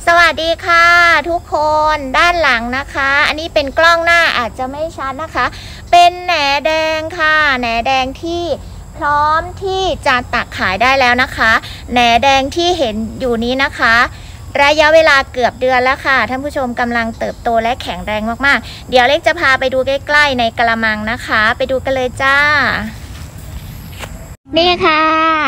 สวัสดีค่ะทุกคนด้านหลังนะคะอันนี้เป็นกล้องหน้าอาจจะไม่ชัดนะคะเป็นแหนแดงค่ะแหนแดงที่พร้อมที่จะตักขายได้แล้วนะคะแหนแดงที่เห็นอยู่นี้นะคะระยะเวลาเกือบเดือนแล้วค่ะท่านผู้ชมกำลังเติบโตและแข็งแรงมากๆเดี๋ยวเล็กจะพาไปดูใกล้ๆในกระมังนะคะไปดูกันเลยจ้านี่ค่ะ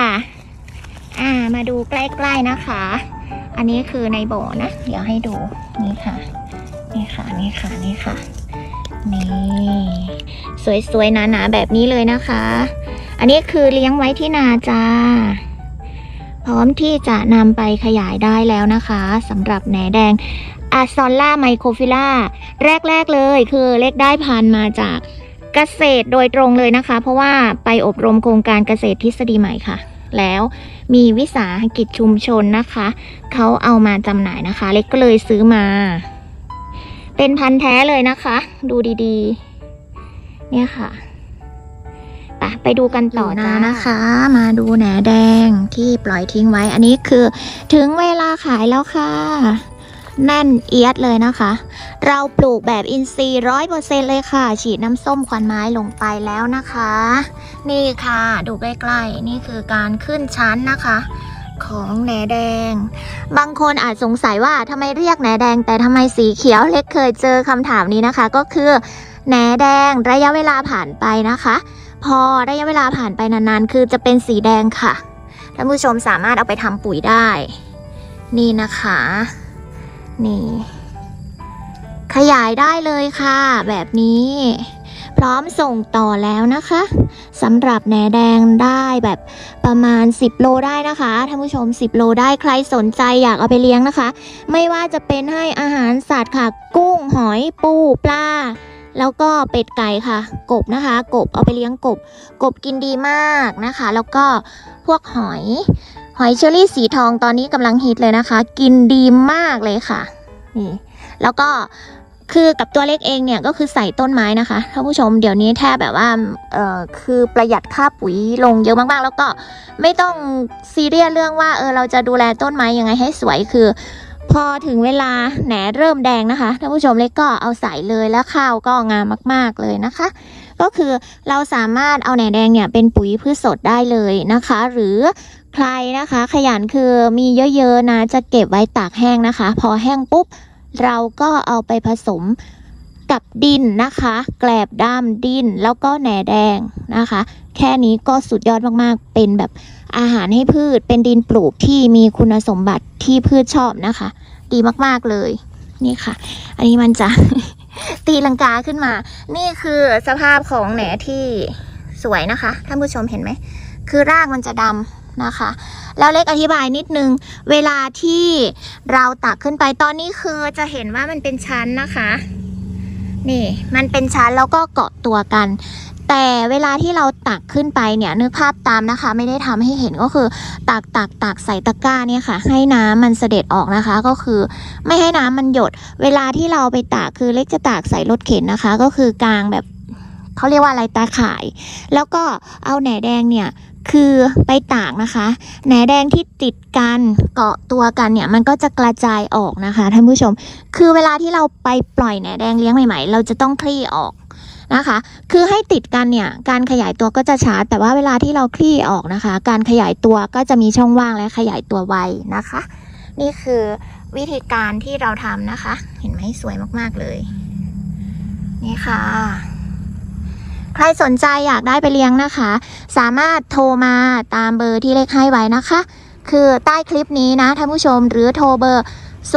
มาดูใกล้ๆนะคะอันนี้คือในบ่อนะเดี๋ยวให้ดูนี่ค่ะนี่ค่ะนี่ค่ะนี่ค่ะนี่สวยๆหนาๆแบบนี้เลยนะคะอันนี้คือเลี้ยงไว้ที่นาจ้าพร้อมที่จะนำไปขยายได้แล้วนะคะสำหรับแหนแดงอะซอลล่าไมโครฟิล่าแรกๆเลยคือเล็กได้พันธุ์มาจากเกษตรโดยตรงเลยนะคะเพราะว่าไปอบรมโครงการเกษตรทฤษฎีใหม่ค่ะแล้วมีวิสาหกิจชุมชนนะคะเขาเอามาจำหน่ายนะคะเล็กก็เลยซื้อมาเป็นพันธุ์แท้เลยนะคะดูดีๆเนี่ยค่ะไปดูกันต่อนะคะมาดูแหนแดงที่ปล่อยทิ้งไว้อันนี้คือถึงเวลาขายแล้วค่ะแน่นเอียดเลยนะคะเราปลูกแบบอินทรีย์100%เลยค่ะฉีดน้ำส้มควันไม้ลงไปแล้วนะคะนี่ค่ะดูใกล้ๆนี่คือการขึ้นชั้นนะคะของแหนแดงบางคนอาจสงสัยว่าทำไมเรียกแหนแดงแต่ทำไมสีเขียวเล็กเคยเจอคำถามนี้นะคะก็คือแหนแดงระยะเวลาผ่านไปนะคะพอระยะเวลาผ่านไปนานๆคือจะเป็นสีแดงค่ะท่านผู้ชมสามารถเอาไปทำปุ๋ยได้นี่นะคะนี่ขยายได้เลยค่ะแบบนี้พร้อมส่งต่อแล้วนะคะสำหรับแหนแดงได้แบบประมาณ10 โลได้นะคะท่านผู้ชม10 โลได้ใครสนใจอยากเอาไปเลี้ยงนะคะไม่ว่าจะเป็นให้อาหารสัตว์ค่ะกุ้งหอยปูปลาแล้วก็เป็ดไก่ค่ะกบนะคะกบเอาไปเลี้ยงกบกินดีมากนะคะแล้วก็พวกหอยเชอรี่สีทองตอนนี้กำลังฮิตเลยนะคะกินดีมากเลยค่ะนี่แล้วก็คือกับตัวเล็กเองเนี่ยก็คือใส่ต้นไม้นะคะท่านผู้ชมเดี๋ยวนี้แทบแบบว่าคือประหยัดค่าปุ๋ยลงเยอะมากๆแล้วก็ไม่ต้องซีเรียสเรื่องว่าเราจะดูแลต้นไม้ยังไงให้สวยคือพอถึงเวลาแหนเริ่มแดงนะคะท่านผู้ชมเล็กก็เอาใส่เลยแล้วข้าวก็งามมากๆเลยนะคะก็คือเราสามารถเอาแหนแดงเนี่ยเป็นปุ๋ยพืชสดได้เลยนะคะหรือใครนะคะขยันคือมีเยอะๆนะจะเก็บไว้ตากแห้งนะคะพอแห้งปุ๊บเราก็เอาไปผสมกับดินนะคะแกลบดำดินแล้วก็แหนแดงนะคะแค่นี้ก็สุดยอดมากๆเป็นแบบอาหารให้พืชเป็นดินปลูกที่มีคุณสมบัติที่พืชชอบนะคะดีมากๆเลยนี่ค่ะอันนี้มันจะ ตีลังกาขึ้นมานี่คือสภาพของแหนที่สวยนะคะท่านผู้ชมเห็นไหมคือรากมันจะดำนะคะแล้วเล็กอธิบายนิดนึงเวลาที่เราตักขึ้นไปตอนนี้คือจะเห็นว่ามันเป็นชั้นนะคะนี่มันเป็นชั้นแล้วก็เกาะตัวกันแต่เวลาที่เราตักขึ้นไปเนี่ยนึกภาพตามนะคะไม่ได้ทำให้เห็นก็คือตักใส่ตะกร้าเนี่ยค่ะให้น้ำมันเสด็จออกนะคะก็คือไม่ให้น้ำมันหยดเวลาที่เราไปตากคือเล็กจะตากใส่รถเข็นนะคะก็คือกลางแบบเขาเรียกว่าอะไรตาข่ายแล้วก็เอาแหนแดงเนี่ยคือไปตากนะคะแหนแดงที่ติดกันเกาะตัวกันเนี่ยมันก็จะกระจายออกนะคะท่านผู้ชมคือเวลาที่เราไปปล่อยแหนแดงเลี้ยงใหม่ๆเราจะต้องคลี่ออกนะคะคือให้ติดกันเนี่ยการขยายตัวก็จะช้าแต่ว่าเวลาที่เราคลี่ออกนะคะการขยายตัวก็จะมีช่องว่างและขยายตัวไวนะคะนี่คือวิธีการที่เราทำนะคะเห็นไหมสวยมากๆเลยนี่ค่ะใครสนใจอยากได้ไปเลี้ยงนะคะสามารถโทรมาตามเบอร์ที่เล็กให้ไว้นะคะคือใต้คลิปนี้นะท่านผู้ชมหรือโทรเบอร์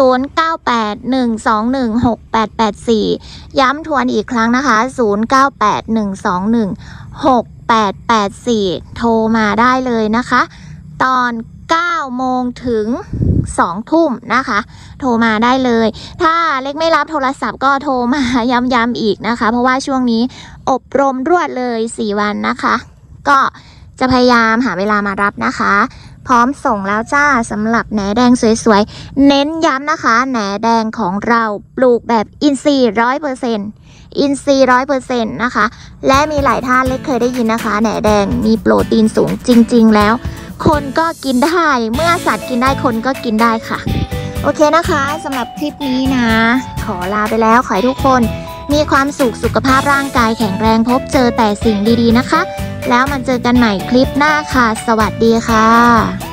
0981216884ย้ำทวนอีกครั้งนะคะ0981216884โทรมาได้เลยนะคะตอน9 โมงถึง2 ทุ่มนะคะโทรมาได้เลยถ้าเล็กไม่รับโทรศัพท์ก็โทรมาย้ำอีกนะคะเพราะว่าช่วงนี้อบรมรวดเลย4 วันนะคะก็จะพยายามหาเวลามารับนะคะพร้อมส่งแล้วจ้าสำหรับแหนแดงสวยๆเน้นย้ำนะคะแหนแดงของเราปลูกแบบอินทรีย์100%อินทรีย์100%นะคะและมีหลายท่านเล็กเคยได้ยินนะคะแหนแดงมีโปรตีนสูงจริงๆแล้วคนก็กินได้เมื่อสัตว์กินได้คนก็กินได้ค่ะโอเคนะคะสำหรับคลิปนี้นะขอลาไปแล้วขอให้ทุกคนมีความสุขสุขภาพร่างกายแข็งแรงพบเจอแต่สิ่งดีๆนะคะแล้วมาเจอกันใหม่คลิปหน้าค่ะสวัสดีค่ะ